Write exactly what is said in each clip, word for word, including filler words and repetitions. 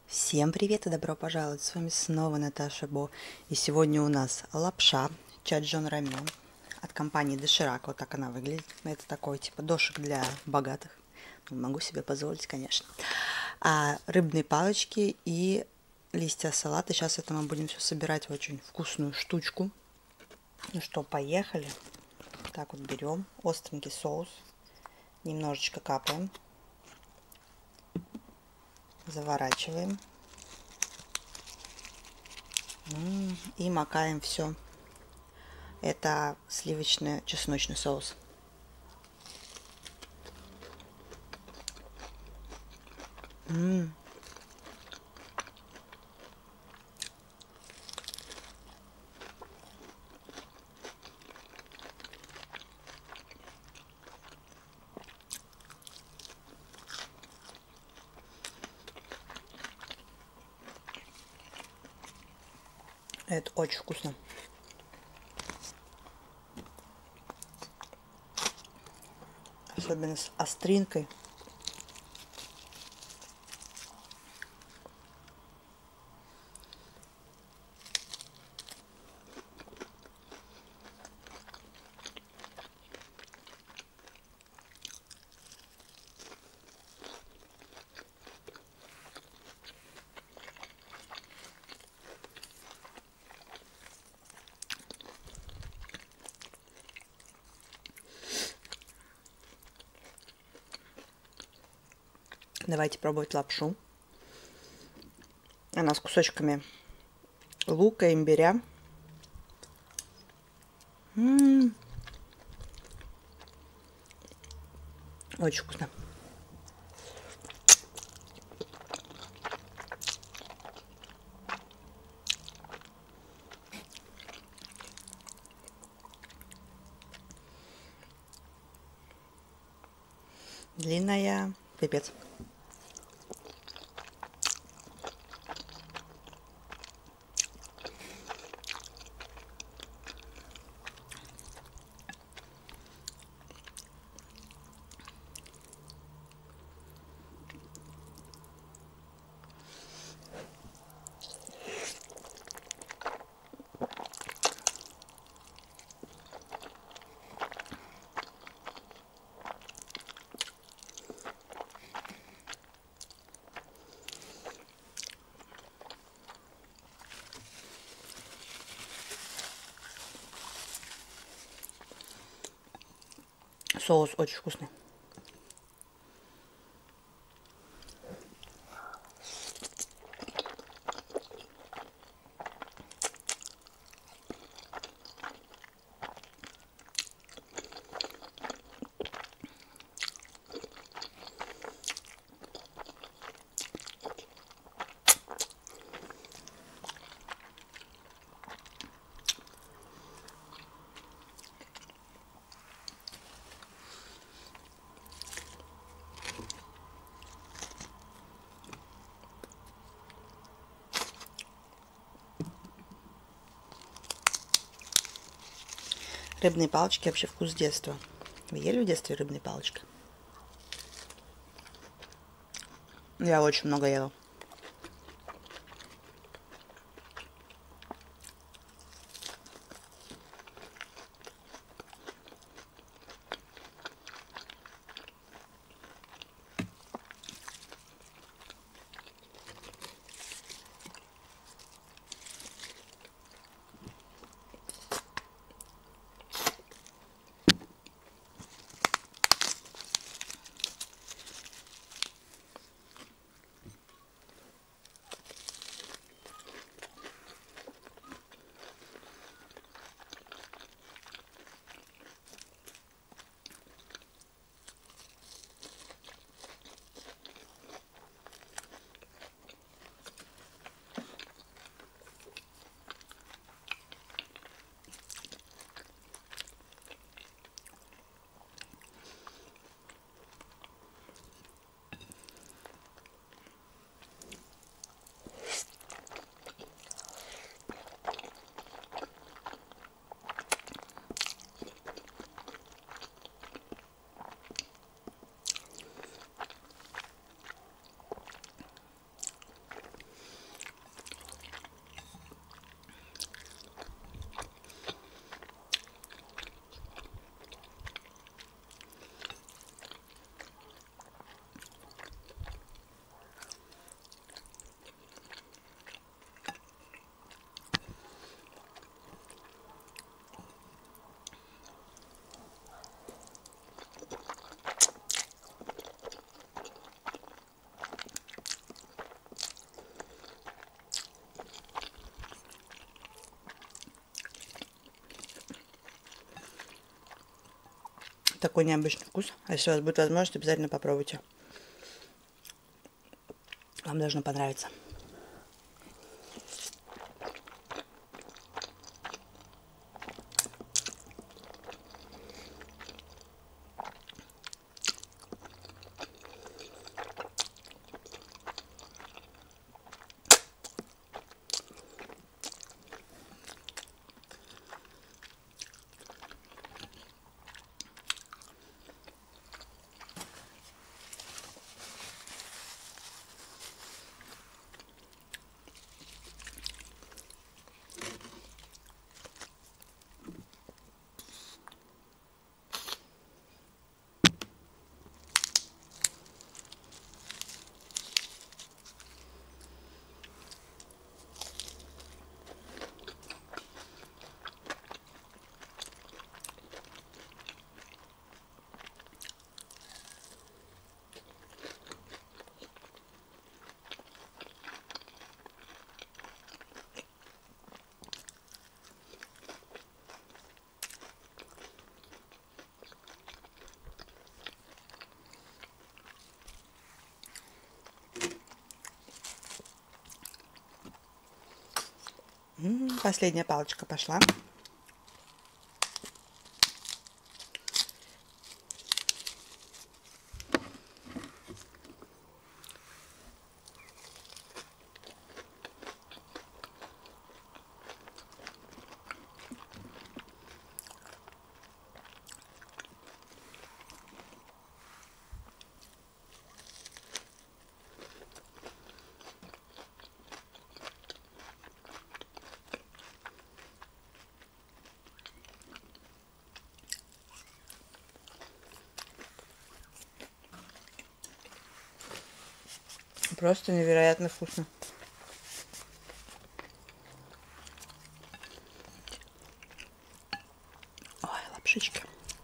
Всем привет и добро пожаловать! С вами снова Наташа Бо. И сегодня у нас лапша чаджон рамен от компании Доширак. Вот так она выглядит. Это такой типа дошик для богатых. Могу себе позволить, конечно. А рыбные палочки и листья салата. Сейчас это мы будем все собирать в очень вкусную штучку. Ну что, поехали. Так вот берем остренький соус. Немножечко капаем. Заворачиваем. И макаем все. Это сливочный чесночный соус. М-м. Это очень вкусно. Особенно с остринкой. Давайте пробовать лапшу. Она с кусочками лука, имбиря. М-м-м. Очень вкусно. Длинная. Пипец. Соус очень вкусный. Рыбные палочки вообще вкус детства. Вы ели в детстве рыбные палочки? Я очень много ела. Такой необычный вкус. А если у вас будет возможность, обязательно попробуйте. Вам должно понравиться. М-м, последняя палочка пошла. Просто невероятно вкусно. Ой, лапшички.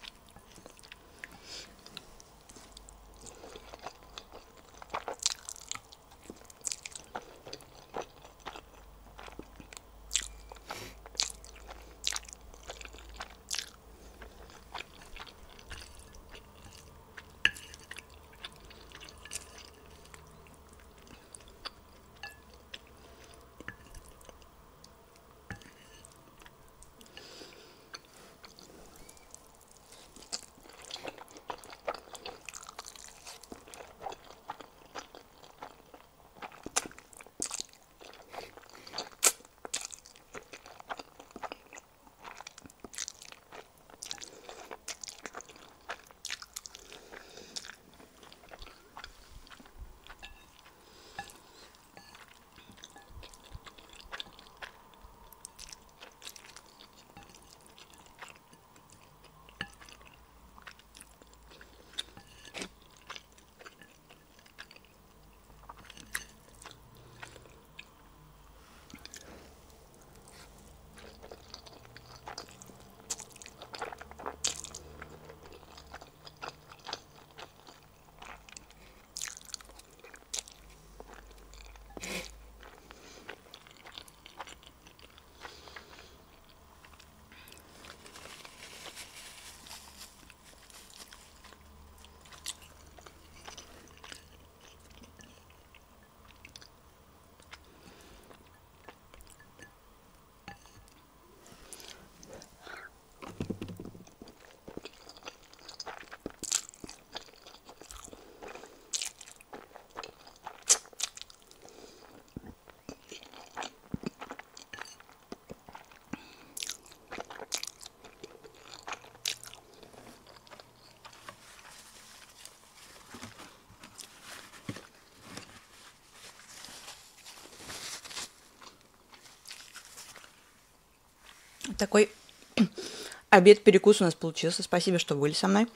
Такой обед-перекус у нас получился. Спасибо, что были со мной.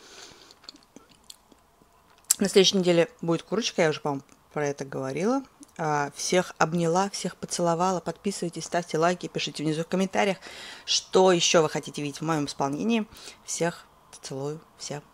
На следующей неделе будет курочка, я уже, по-моему, про это говорила. Всех обняла, всех поцеловала. Подписывайтесь, ставьте лайки, пишите внизу в комментариях, что еще вы хотите видеть в моем исполнении. Всех целую, всем